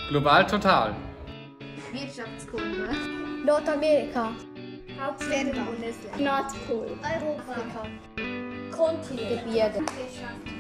Global total. Wirtschaftskunde. Nordamerika. Hauptstädte Bundesländer. Nordpol. Europa. Kontinent. Gebirge. Wirtschaft.